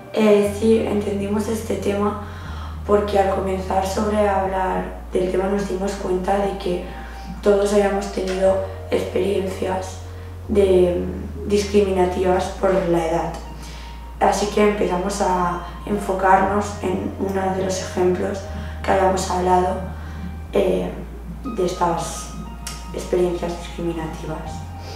Sí, entendimos este tema porque al comenzar sobre hablar del tema nos dimos cuenta de que todos habíamos tenido experiencias discriminativas por la edad. Así que empezamos a enfocarnos en uno de los ejemplos que habíamos hablado de estas experiencias discriminativas.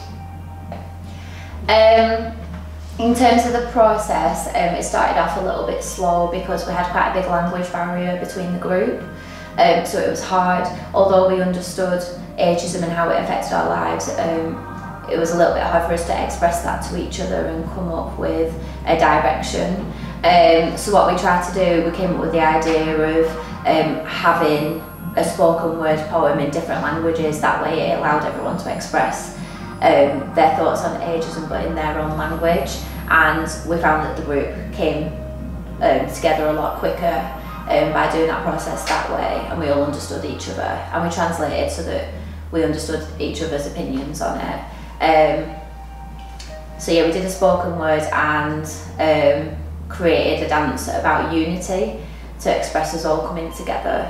In terms of the process, it started off a little bit slow because we had quite a big language barrier between the group. So it was hard, although we understood ageism and how it affected our lives, it was a little bit hard for us to express that to each other and come up with a direction. So what we tried to do, we came up with the idea of having a spoken word poem in different languages. That way it allowed everyone to express their thoughts on ageism but in their own language, and we found that the group came together a lot quicker by doing that process that way, and we all understood each other and we translated so that we understood each other's opinions on it. So yeah, we did a spoken word and created a dance about unity to express us all coming together.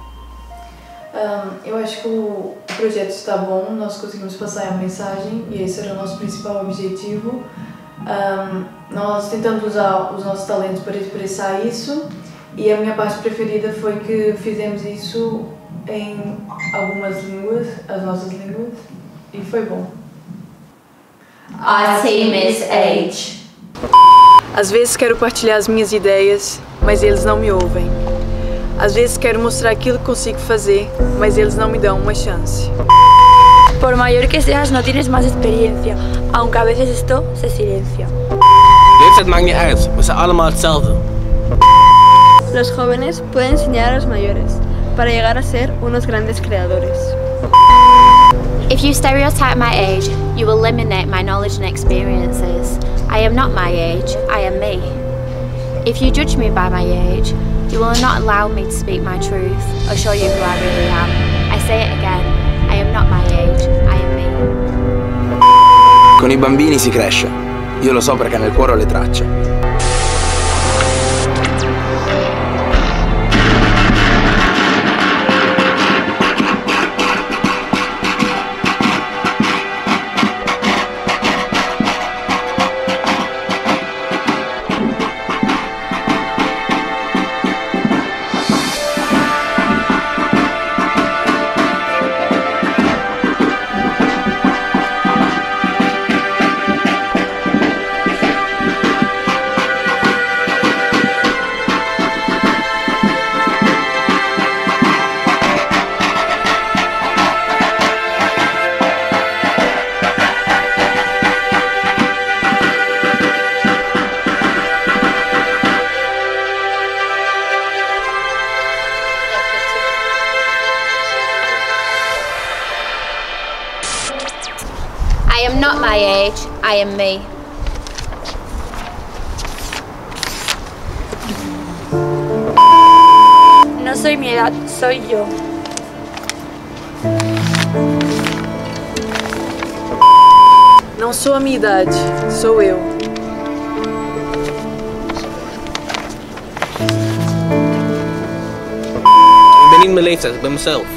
Eu acho que o projeto está bom, nós conseguimos passar a mensagem e esse era o nosso principal objetivo. Nós tentamos usar os nossos talentos para expressar isso, e a minha parte preferida foi que fizemos isso em algumas línguas, as nossas línguas, e foi bom. Our team is age. Às vezes quero partilhar as minhas ideias, mas eles não me ouvem. Às vezes quero mostrar aquilo que consigo fazer, mas eles não me dão uma chance. Por mayor que seas, no tienes más experiencia, aunque a veces esto se silencia. Leeftijd maakt niet uit, we zijn allemaal hetzelfde. Los jóvenes pueden enseñar a los mayores para llegar a ser unos grandes creadores. If you stereotype my age, you eliminate my knowledge and experiences. I am not my age, I am me. If you judge me by my age, you will not allow me to speak my truth or show you who I really am. I say it again, I am not my age, I am me. Con I bambini si cresce, io lo so perché nel cuore ho le tracce. I am not my age, I am me. No soy mi edad, soy yo. Não sou a minha idade, sou eu. Ik ben niet mijn leeftijd, ik ben mezelf.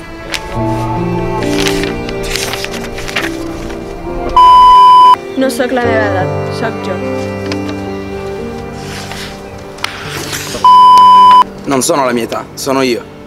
No soc la meva edat, soc jo. Non sono la mia età, sono io.